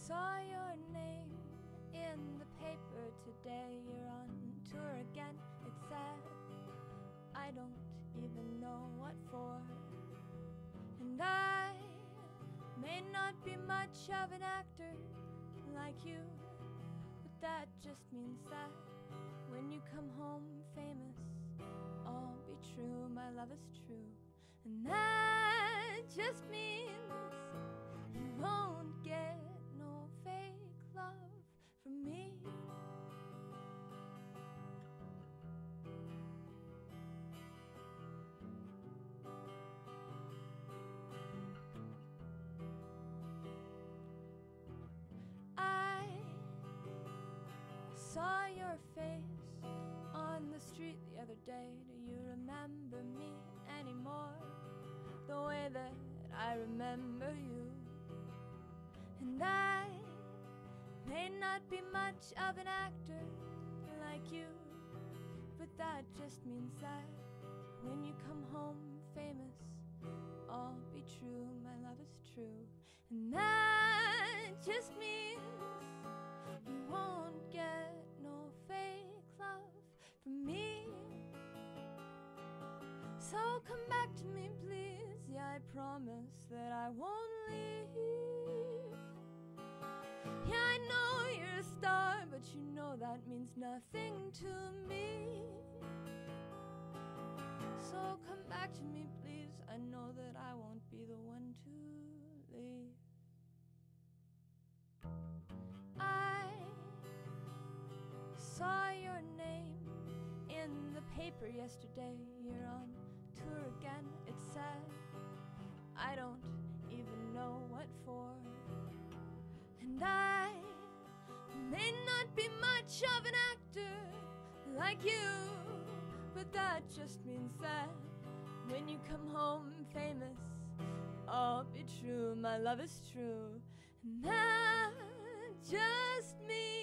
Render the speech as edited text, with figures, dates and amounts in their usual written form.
saw your name in the paper today. You're on tour again, it's sad. I don't even know what for. And I may not be much of an actor like you, but that just means that when you come home famous, all be true, my love is true. And that just means you won't get no fake love from me. I saw your face on the street the other day. Do you remember me anymore? The way that I remember you. And I may not be much of an actor like you, but that just means that when you come home famous, all be true, my love is true. And that just means you won't get no fake love from me. So come back to me, please. Yeah, I promise that I won't leave. Yeah, I know you're a star, but you know that means nothing to me. So come back to me, please. I know that I won't be the one to leave. I saw your name in the paper yesterday. You're on tour again, it's sad. I don't even know what for. And I may not be much of an actor like you, but that just means that when you come home famous, all be true, my love is true. And that just means